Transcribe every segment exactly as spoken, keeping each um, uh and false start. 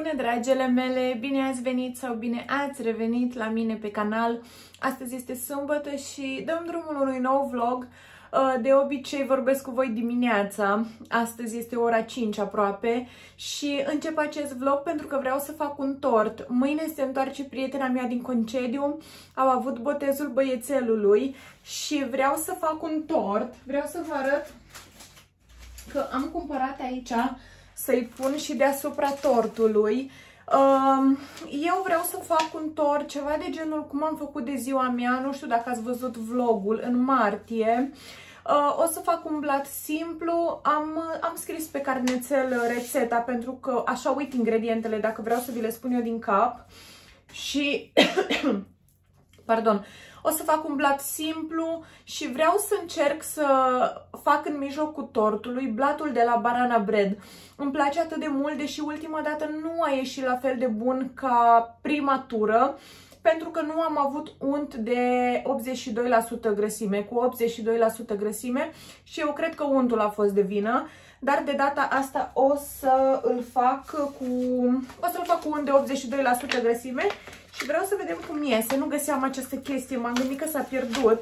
Bună, dragele mele! Bine ați venit sau bine ați revenit la mine pe canal. Astăzi este sâmbătă și dăm drumul unui nou vlog. De obicei vorbesc cu voi dimineața. Astăzi este ora cinci aproape și încep acest vlog pentru că vreau să fac un tort. Mâine se întoarce prietena mea din concediu. Au avut botezul băiețelului și vreau să fac un tort. Vreau să vă arăt că am cumpărat aici să-i pun și deasupra tortului. Eu vreau să fac un tort, ceva de genul cum am făcut de ziua mea, nu știu dacă ați văzut vlogul, în martie. O să fac un blat simplu, am, am scris pe carnețel rețeta pentru că așa uit ingredientele dacă vreau să vi le spun eu din cap. Și, pardon, o să fac un blat simplu și vreau să încerc să fac în mijlocul tortului blatul de la Banana Bread. Îmi place atât de mult, deși ultima dată nu a ieșit la fel de bun ca prima tură, pentru că nu am avut unt de optzeci și doi la sută grăsime, cu optzeci și doi la sută grăsime și eu cred că untul a fost de vină. Dar de data asta o să îl fac cu o să-l fac cu unt de optzeci și doi la sută grăsime și vreau să vedem cum iese. Nu găseam această chestie, m-am gândit că s-a pierdut.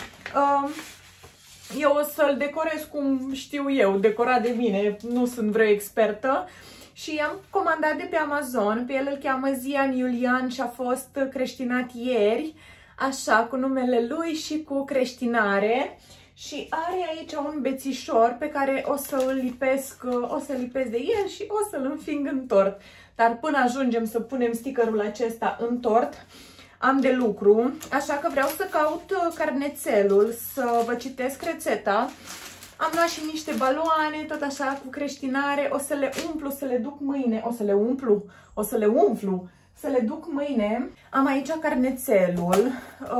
Eu o să-l decorez cum știu eu, decorat de mine, nu sunt vreo expertă. Și am comandat de pe Amazon, pe el îl cheamă Zian Iulian și a fost creștinat ieri, așa, cu numele lui și cu creștinare. Și are aici un bețișor pe care o să îl lipesc, o să lipesc de el și o să-l înfing în tort. Dar până ajungem să punem stickerul acesta în tort, am de lucru, așa că vreau să caut carnețelul, să vă citesc rețeta. Am luat și niște baloane, tot așa, cu creștinare, o să le umplu, să le duc mâine, o să le umplu, o să le umflu, să le duc mâine. Am aici carnețelul.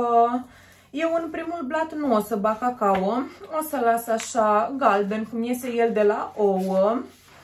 Eu în primul blat nu o să bag cacao, o să las așa galben, cum iese el de la ouă.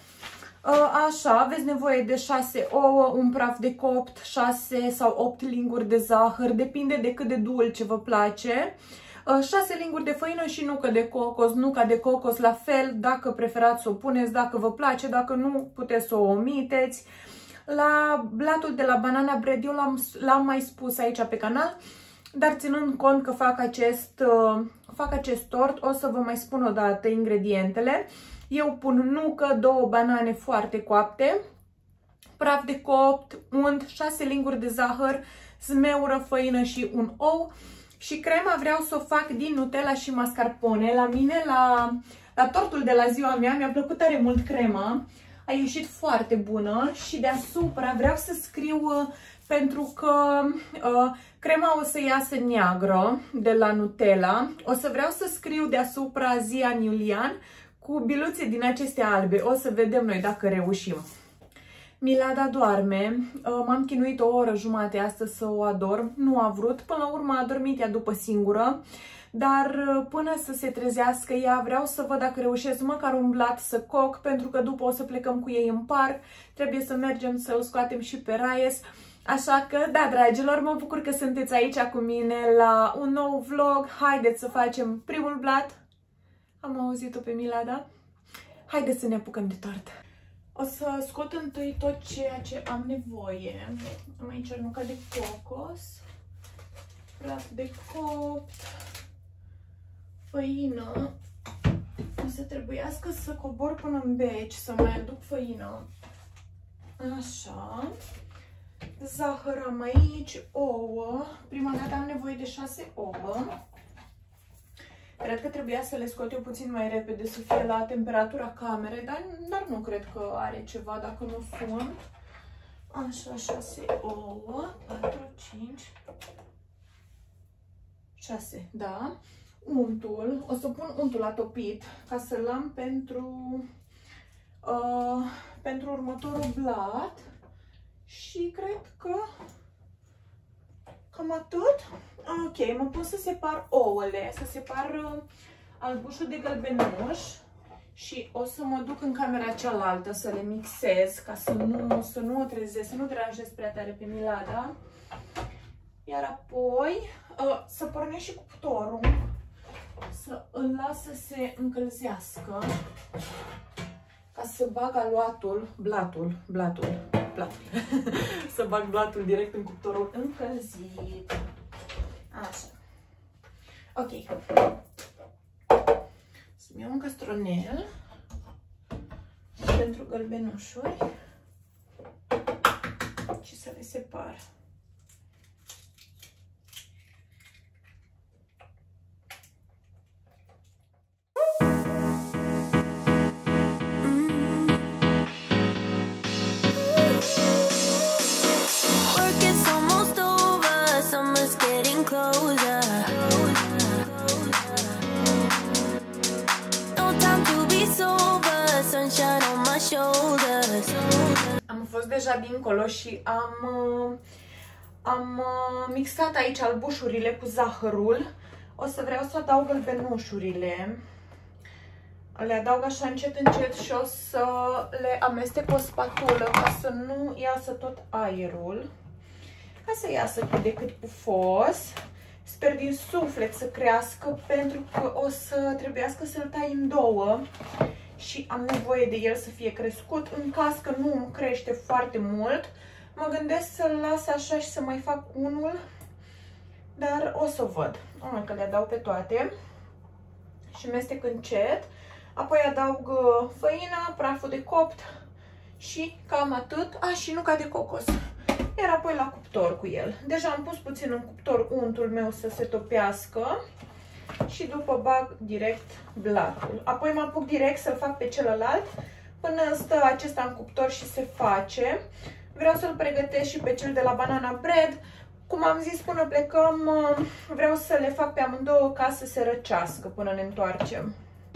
Așa, aveți nevoie de șase ouă, un praf de copt, șase sau opt linguri de zahăr, depinde de cât de dulce vă place. șase linguri de făină și nucă de cocos, nuca de cocos la fel, dacă preferați să o puneți, dacă vă place, dacă nu puteți să o omiteți. La blatul de la Banana Bread eu l-am mai spus aici pe canal, dar ținând cont că fac acest, fac acest tort, o să vă mai spun o dată ingredientele. Eu pun nucă, două banane foarte coapte, praf de copt, unt, șase linguri de zahăr, zmeură, făină și un ou. Și crema vreau să o fac din Nutella și mascarpone. La mine, la, la tortul de la ziua mea, mi-a plăcut tare mult crema. A ieșit foarte bună și deasupra vreau să scriu, pentru că uh, crema o să iasă neagră de la Nutella. O să vreau să scriu deasupra Zian Iulian cu biluțe din acestea albe. O să vedem noi dacă reușim. Milada doarme, m-am chinuit o oră jumate astăzi să o adorm, nu a vrut, până la urmă a dormit ea după singură, dar până să se trezească ea vreau să văd dacă reușesc măcar un blat să coc, pentru că după o să plecăm cu ei în parc, trebuie să mergem să o scoatem și pe Raies, așa că da, dragilor, mă bucur că sunteți aici cu mine la un nou vlog. Haideți să facem primul blat. Am auzit-o pe Milada. Haideți să ne apucăm de tort. O să scot întâi tot ceea ce am nevoie. Am aici nuca de cocos, praf de copt, făină. O să trebuiască să cobor până în beci, să mai aduc făină. Așa. Zahăr am aici, ouă. Prima dată am nevoie de șase ouă. Cred că trebuia să le scot eu puțin mai repede, să fie la temperatura camerei, dar, dar nu cred că are ceva dacă nu sunt. Așa, șase ouă, patru, cinci, șase, da. Untul, o să pun untul la topit ca să-l am pentru, uh, pentru următorul blat și cred că cam atât. Ok, mă pun să separ ouăle, să separ uh, albușul de gălbenuș și o să mă duc în camera cealaltă să le mixez ca să nu, să nu o trezesc, să nu deranjez prea tare pe Milada. Iar apoi uh, să pornesc și cuptorul, să îl las să se încălzească ca să bag aluatul, blatul, blatul, blatul. Să bag blatul direct în cuptorul încălzit. Așa. Ok. Să-mi iau un castronel pentru gălbenușuri și să le separ. Am fost deja dincolo și am, am mixat aici albușurile cu zahărul. O să vreau să adaug gălbenușurile. Le adaug așa încet, încet și o să le amestec cu o spatulă ca să nu iasă tot aerul. Ca să iasă cât de cât pufos. Sper din suflet să crească pentru că o să trebuiască să-l tai în două. Și am nevoie de el să fie crescut. În caz că nu îmi crește foarte mult, mă gândesc să-l las așa și să mai fac unul, dar o să văd. O, că le adaug pe toate și mestec încet. Apoi adaug făina, praful de copt și cam atât. A, și nuca de cocos. Iar apoi la cuptor cu el. Deja am pus puțin în cuptor untul meu să se topească. Și după bag direct blatul. Apoi mă apuc direct să-l fac pe celălalt până stă acesta în cuptor și se face. Vreau să-l pregătesc și pe cel de la banana bread. Cum am zis, până plecăm, vreau să le fac pe amândouă ca să se răcească până ne întoarcem.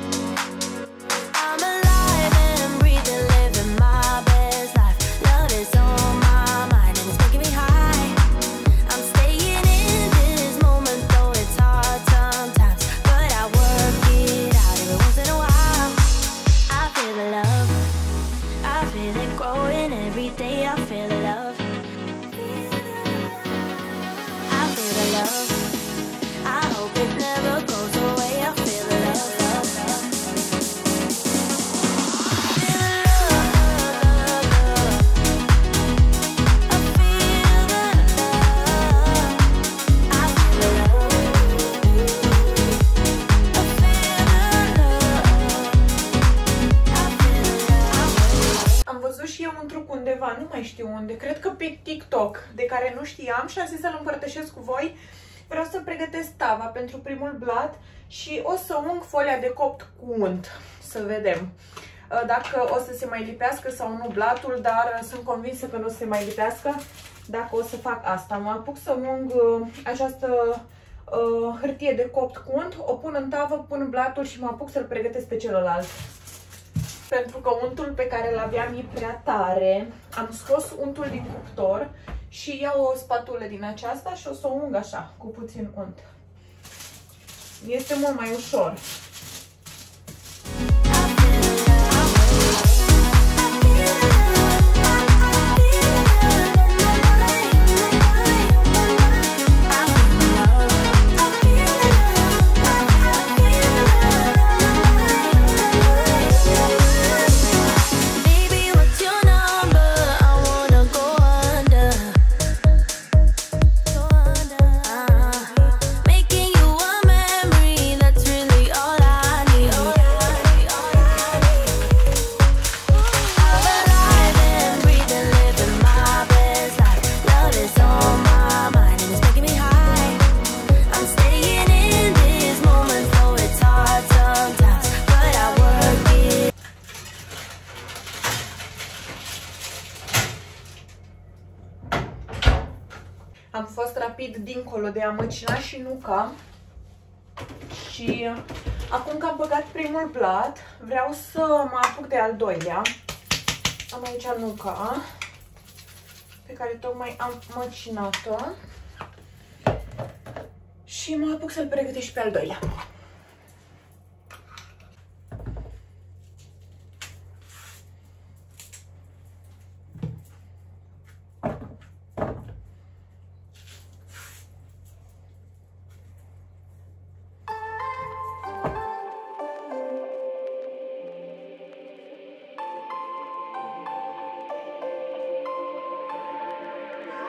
Undeva, nu mai știu unde, cred că pe TikTok, de care nu știam și am zis să-l împărtășesc cu voi. Vreau să pregătesc tava pentru primul blat și o să ung folia de copt cu unt, să vedem dacă o să se mai lipească sau nu blatul, dar sunt convinsă că nu o să se mai lipească dacă o să fac asta. Mă apuc să ung această uh, hârtie de copt cu unt, o pun în tavă, pun blatul și mă apuc să-l pregătesc pe celălalt. Pentru că untul pe care l-aveam e prea tare, am scos untul din cuptor și iau o spatulă din aceasta și o să o ung așa, cu puțin unt. Este mult mai ușor. Am fost rapid dincolo de a măcina și nuca și acum că am băgat primul blat, vreau să mă apuc de al doilea. Am aici nuca pe care tocmai am măcinat-o și mă apuc să-l pregătesc și pe al doilea.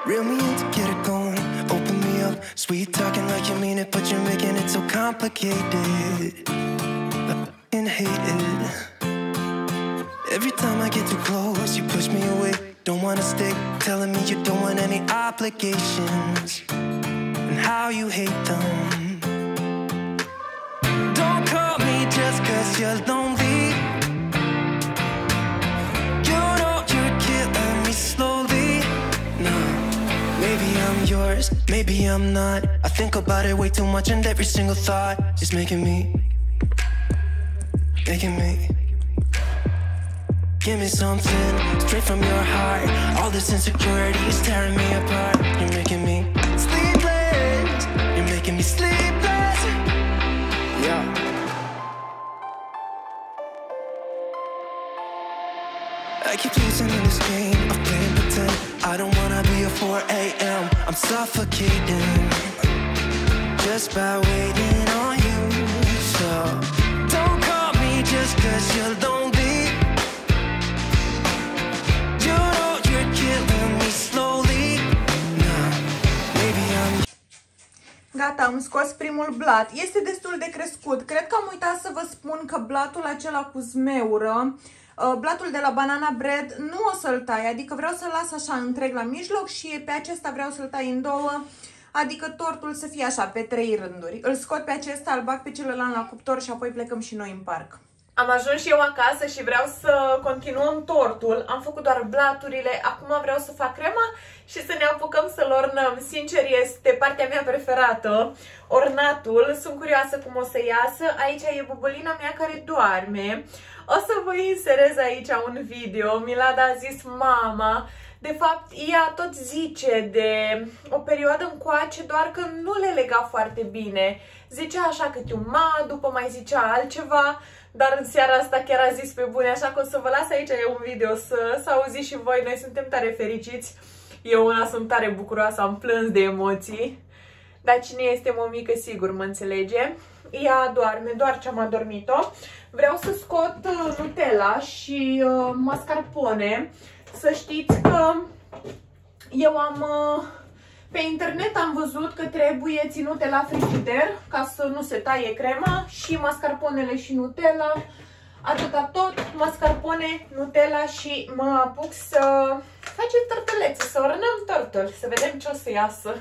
Reel me in to get it going, open me up. Sweet talking like you mean it, but you're making it so complicated. I f***ing hate it. Every time I get too close, you push me away. Don't wanna stay, telling me you don't want any obligations, and how you hate them. Don't call me just cause you're lonely. You know you're killing me slowly. No, maybe I'm yours, maybe I'm not. I think about it way too much, and every single thought is making me, making me. Give me something straight from your heart. All this insecurity is tearing me apart. You're making me sleepless. You're making me sleepless. Yeah. I keep losing in this game of playing pretend. I don't wanna be a four A M I'm suffocating just by waiting on you. So don't call me just cause you're lonely. Gata, am scos primul blat. Este destul de crescut. Cred că am uitat să vă spun că blatul acela cu zmeură, blatul de la Banana Bread, nu o să-l tai, adică vreau să-l las așa întreg la mijloc și pe acesta vreau să-l tai în două, adică tortul să fie așa, pe trei rânduri. Îl scot pe acesta, îl bag pe celălalt la cuptor și apoi plecăm și noi în parc. Am ajuns și eu acasă și vreau să continuăm tortul. Am făcut doar blaturile, acum vreau să fac crema și să ne apucăm să-l ornăm. Sincer, este partea mea preferată, ornatul. Sunt curioasă cum o să iasă. Aici e bubulina mea care doarme. O să vă inserez aici un video. Milada a zis mama. De fapt, ea tot zice de o perioadă încoace, doar că nu le lega foarte bine. Zicea așa câte un ma, după mai zicea altceva. Dar în seara asta chiar a zis pe bune, așa că o să vă las aici un video să, să auziți și voi. Noi suntem tare fericiți. Eu una sunt tare bucuroasă, am plâns de emoții. Dar cine este mămică, sigur mă înțelege. Ea doarme, doar ce am adormit-o. Vreau să scot uh, Nutella și uh, mascarpone. Să știți că eu am... Uh, Pe internet am văzut că trebuie ținute la frigider ca să nu se taie crema, și mascarponele și Nutella, atâta tot, mascarpone, Nutella, și mă apuc să facem tortelețe, să ornăm tortul, să vedem ce o să iasă.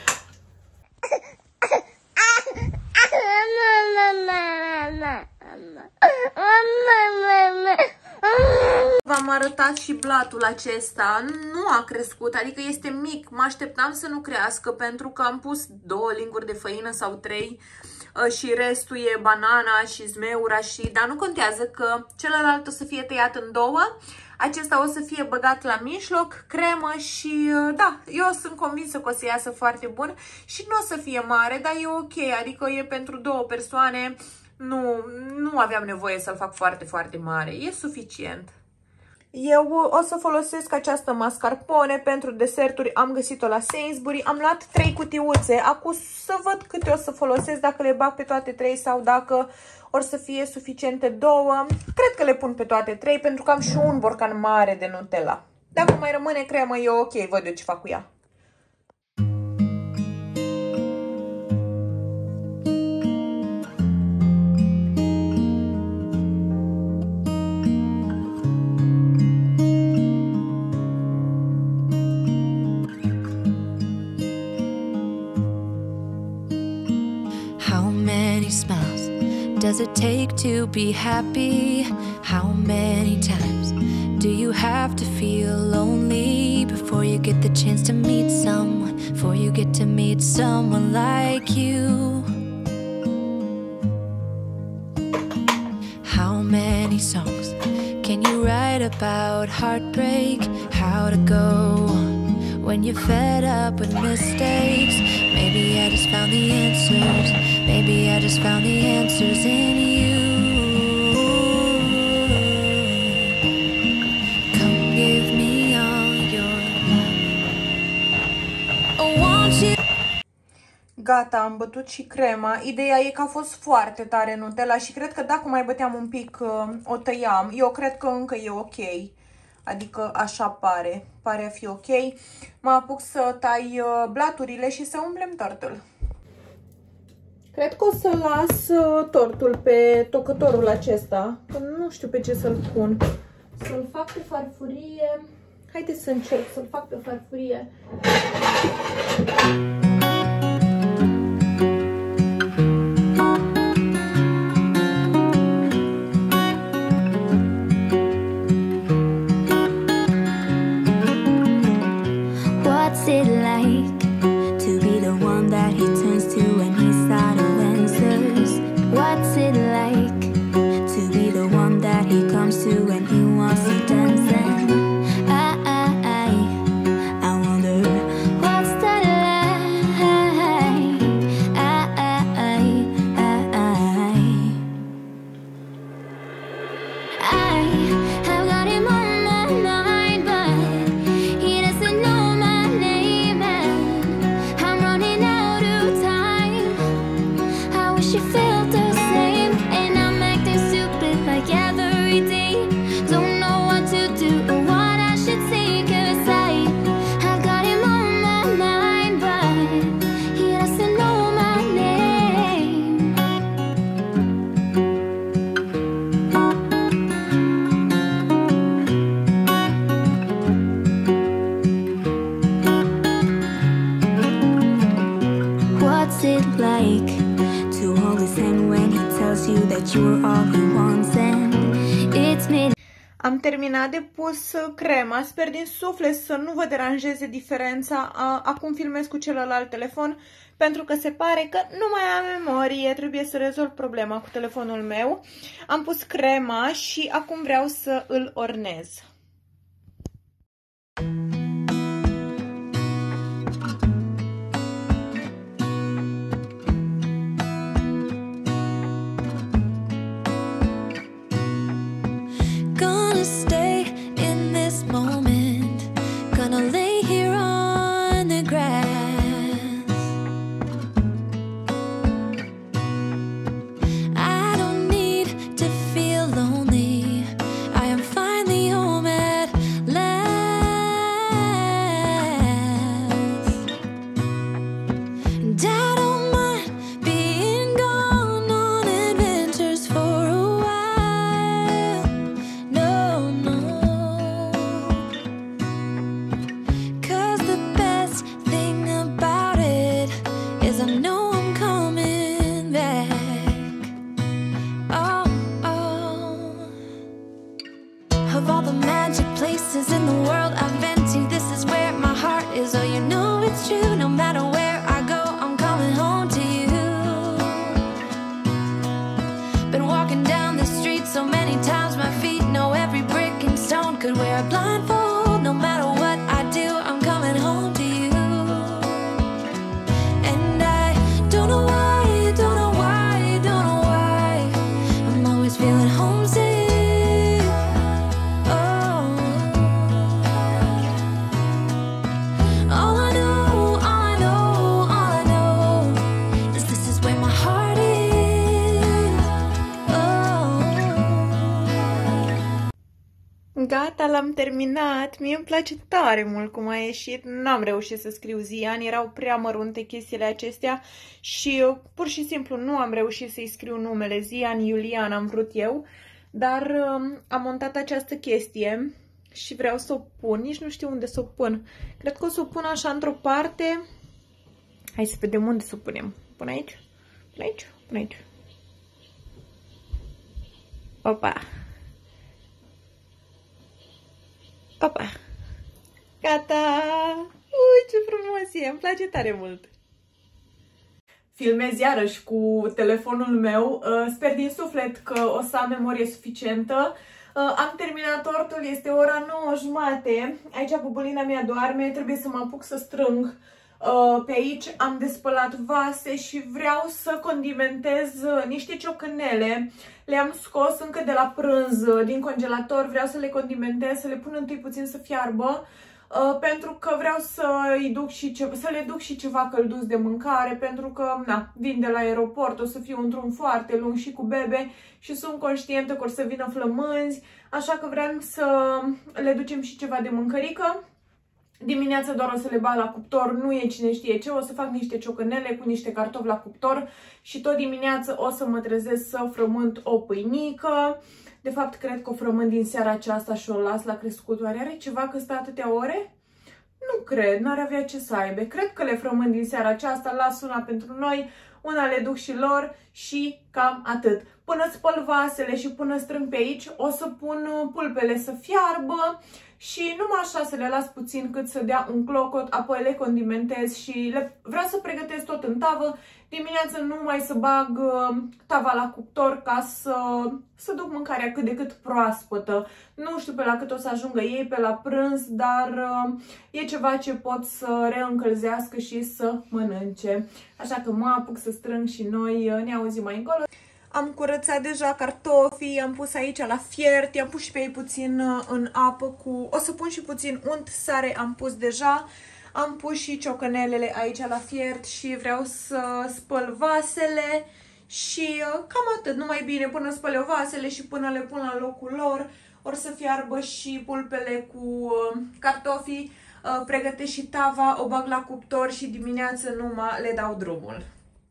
V-am arătat și blatul acesta, nu a crescut, adică este mic, mă așteptam să nu crească pentru că am pus două linguri de făină sau trei și restul e banana și zmeura, și, dar nu contează că celălalt o să fie tăiat în două, acesta o să fie băgat la mijloc, cremă și da, eu sunt convinsă că o să iasă foarte bun și nu o să fie mare, dar e ok, adică e pentru două persoane, nu, nu aveam nevoie să-l fac foarte, foarte mare, e suficient. Eu o să folosesc această mascarpone pentru deserturi, am găsit-o la Sainsbury, am luat trei cutiuțe, acum să văd câte o să folosesc, dacă le bag pe toate trei sau dacă or să fie suficiente două. Cred că le pun pe toate trei pentru că am și un borcan mare de Nutella. Dacă mai rămâne cremă e ok, văd eu ce fac cu ea. Does it take to be happy? How many times do you have to feel lonely before you get the chance to meet someone, before you get to meet someone like you? How many songs can you write about heartbreak? How to go when you're fed up with mistakes? Maybe I just found the answers. Maybe I just found the answers in you. Come give me all your love. I want you. Gata, am bătut și crema. Ideea e că a fost foarte tare Nutella și cred că dacă mai băteam un pic o tăiam. Eu cred că încă e ok. Adică așa pare. Pare a fi ok. Mă apuc să tai blaturile și să umplem tortul. Cred că o să las tortul pe tocătorul acesta. Că nu știu pe ce să-l pun. Să-l fac pe farfurie. Haideți să încerc să-l fac pe farfurie. What's it like to be the one that he turns to when he's out of answers? What's it like to be the one that he comes to when he wants to dance? And I, I, I, I wonder what's that like? I, I, I, I, I have got him on my mind, but he doesn't know my name, and I'm running out of time. I wish you felt the same, and I'm acting stupid like every day. Don't know what to do or what I should say, 'cause I have got him on my mind, but he doesn't know my name. What's it like to hold his hand when he tells you that you're all he wants, and it's made. Am terminat de pus crema, sper din suflet să nu vă deranjeze diferența. Acum filmez cu celălalt telefon pentru că se pare că nu mai am memorie, trebuie să rezolv problema cu telefonul meu. Am pus crema și acum vreau să îl ornez. Gonna stay in this moment, gonna lay here on the grass. I don't need to feel lonely, I am finally home at last. And I don't mind being gone on adventures for a while. No, no, 'cause the best thing about it is I know I'm coming back. Oh, oh. Of all the magic places in the world I've been to, this is where my heart is. Oh, you know it's true, no matter where I go, I'm coming home to you. Been walking down the street so many times, my feet know every brick and stone. Could wear a blindfold, no matter what I do, I'm coming home to you. And I don't know why, don't know why, don't know why, I'm always feeling homesick. Oh, all I know, all I know, all I know is this is where my heart is. Oh. Gata, l-am terminat. Mie îmi place tare mult cum a ieșit. N-am reușit să scriu Zian, erau prea mărunte chestiile acestea și uh, pur și simplu nu am reușit să-i scriu numele. Zian, Iulian am vrut eu, dar uh, am montat această chestie și vreau să o pun. Nici nu știu unde să o pun. Cred că o să o pun așa într-o parte. Hai să vedem unde să o punem. Pun aici? Pun aici? Pun aici. Opa! Opa! Gata! Ui, ce frumos e! Îmi place tare mult! Filmez iarăși cu telefonul meu. Sper din suflet că o să am memorie suficientă. Am terminat tortul, este ora nouă jumate. Aici bubulina mea doarme, trebuie să mă apuc să strâng. Pe aici am despălat vase și vreau să condimentez niște ciocănele. Le-am scos încă de la prânz din congelator, vreau să le condimentez, să le pun întâi puțin să fiarbă. Uh, pentru că vreau să-i duc și ce, să le duc și ceva călduț de mâncare, pentru că na, vin de la aeroport, o să fiu un drum foarte lung și cu bebe și sunt conștientă că o să vină flămânzi, așa că vreau să le ducem și ceva de mâncărică. Dimineața doar o să le bag la cuptor, nu e cine știe ce, o să fac niște ciocănele cu niște cartofi la cuptor și tot dimineața o să mă trezesc să frământ o pâinică. De fapt, cred că o frământ din seara aceasta și o las la crescutoare. Are ceva că stă atâtea ore? Nu cred, n-ar avea ce să aibă. Cred că le frământ din seara aceasta, las una pentru noi, una le duc și lor și cam atât. Până spăl vasele și până strâng pe aici, o să pun pulpele să fiarbă și numai așa să le las puțin cât să dea un clocot, apoi le condimentez și le... vreau să pregătesc tot în tavă. Dimineața nu mai să bag uh, tava la cuptor ca să, să duc mâncarea cât de cât proaspătă. Nu știu pe la cât o să ajungă ei pe la prânz, dar uh, e ceva ce pot să reîncălzească și să mănânce. Așa că mă apuc să strâng și noi uh, ne auzim mai încolo. Am curățat deja cartofii, i-am pus aici la fiert, i-am pus și pe ei puțin în apă cu... O să pun și puțin unt, sare am pus deja. Am pus și ciocănelele aici la fiert și vreau să spăl vasele și cam atât, numai bine, până spăl eu vasele și până le pun la locul lor, or să fiarbă și pulpele cu cartofii, pregătesc și tava, o bag la cuptor și dimineață numai le dau drumul.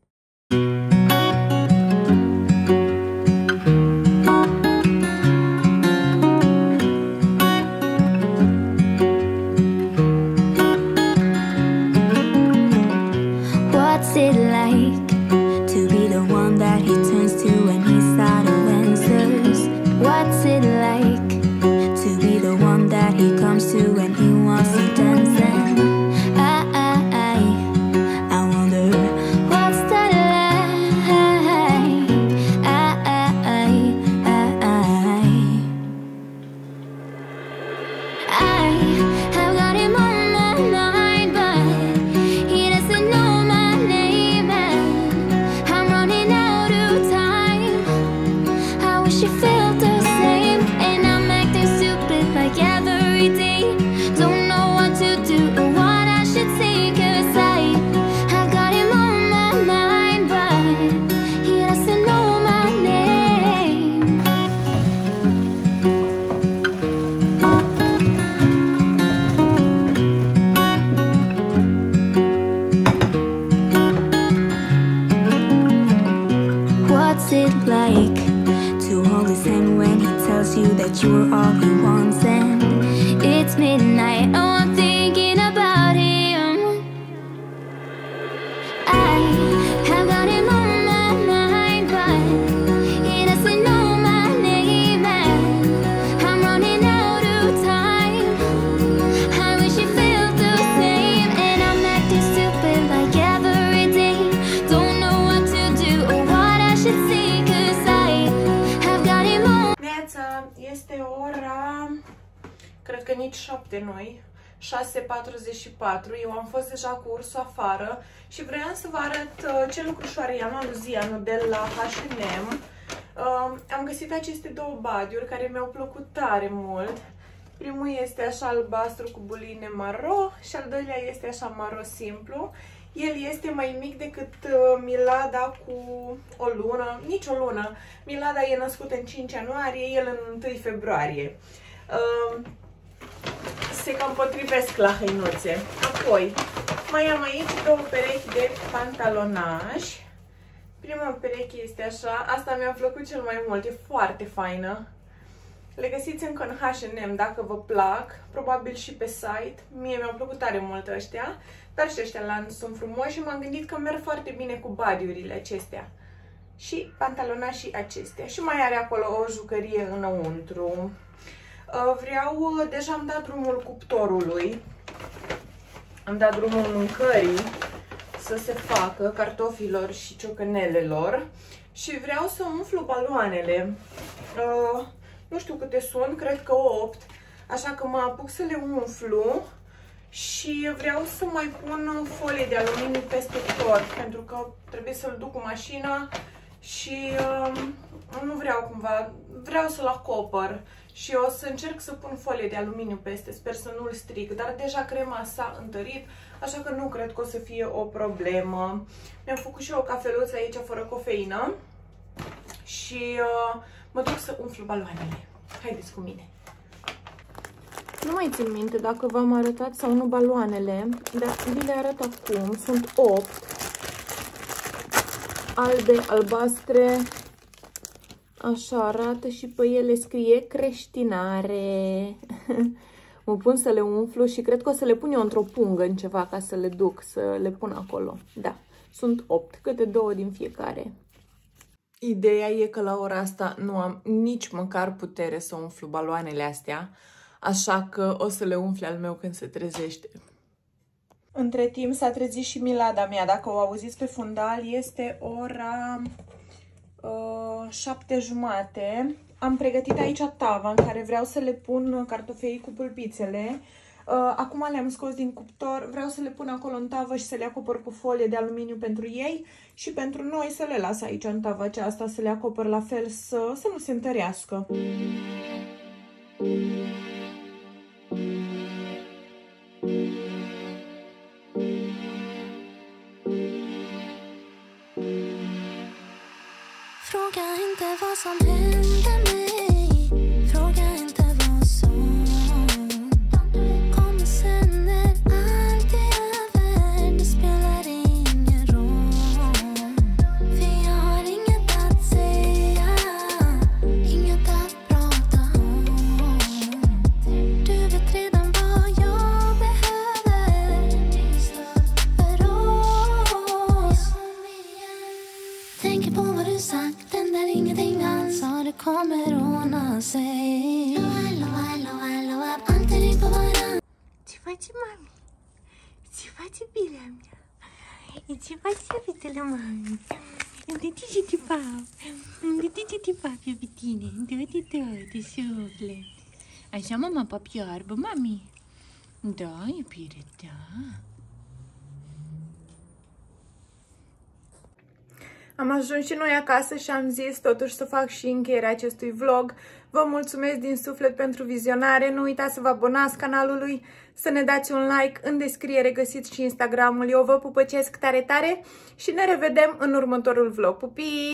șapte noi, șase patruzeci și patru, eu am fost deja cu ursul afară și vreau să vă arăt uh, ce lucrușoare i-am la Luzianu de la H and M. Uh, am găsit aceste două badiuri care mi-au plăcut tare mult. Primul este așa albastru cu buline maro și al doilea este așa maro simplu. El este mai mic decât uh, Milada cu o lună, nici o lună. Milada e născută în cinci ianuarie, el în întâi februarie. Uh, se cam potrivesc la hăinuțe. Apoi, mai am aici două perechi de pantalonaj. Prima pereche este așa, asta mi-a plăcut cel mai mult, e foarte faină. Le găsiți încă în H and M dacă vă plac, probabil și pe site. Mie mi-au plăcut tare mult ăștia, dar și ăștia la sunt frumoși și m-am gândit că merg foarte bine cu badiurile acestea. Și pantalonașii acestea. Și mai are acolo o jucărie înăuntru. Vreau, deja am dat drumul cuptorului, am dat drumul mâncării să se facă, cartofilor și ciocănelelor și vreau să umflu baloanele. Uh, nu știu câte sunt, cred că opt, așa că mă apuc să le umflu și vreau să mai pun folie de aluminiu peste tot, pentru că trebuie să-l duc cu mașina și uh, nu vreau cumva, vreau să-l acopăr și o să încerc să pun folie de aluminiu peste, sper să nu-l stric, dar deja crema s-a întărit, așa că nu cred că o să fie o problemă. Mi-am făcut și eu o cafeluță aici fără cofeină și uh, mă duc să umflu baloanele. Haideți cu mine! Nu mai țin minte dacă v-am arătat sau nu baloanele, dar vi le arăt acum. Sunt opt. Albe, albastre. Așa arată și pe ele scrie creștinare. Mă pun să le umflu și cred că o să le pun eu într-o pungă în ceva ca să le duc, să le pun acolo. Da, sunt opt, câte două din fiecare. Ideea e că la ora asta nu am nici măcar putere să umflu baloanele astea, așa că o să le umfle al meu când se trezește. Între timp s-a trezit și Milada mea, dacă o auziți pe fundal, este ora uh, șapte jumate. Am pregătit aici tava în care vreau să le pun cartofiii cu pulpițele. Uh, acum le-am scos din cuptor, vreau să le pun acolo în tavă și să le acopăr cu folie de aluminiu pentru ei și pentru noi să le las aici în tava aceasta, să le acopăr la fel, să, să nu se întărească. Fråga inte vad som hände mig. Fråga inte vad som kommer sen när allt är över. Det spelar ingen roll. För jag har inget att säga, inget att prata om. Du vet redan vad jag behöver för oss. Tänker på vad du sagt. Ingenting alls, ja det kommer ordna sig. Alo, alo, alo, antingen på varann. Ce face mami? Ce face birea mea? Ce face fetele mami? De ce ce te fac? De ce ce te fac eu pe tine? Dă-te toate suflet. Așa mama papioarbă, mami? Da, iubire, da. Am ajuns și noi acasă și am zis totuși să fac și încheierea acestui vlog. Vă mulțumesc din suflet pentru vizionare. Nu uitați să vă abonați canalului, să ne dați un like. În descriere găsiți și Instagramul. Eu vă pupăcesc tare, tare și ne revedem în următorul vlog. Pupii!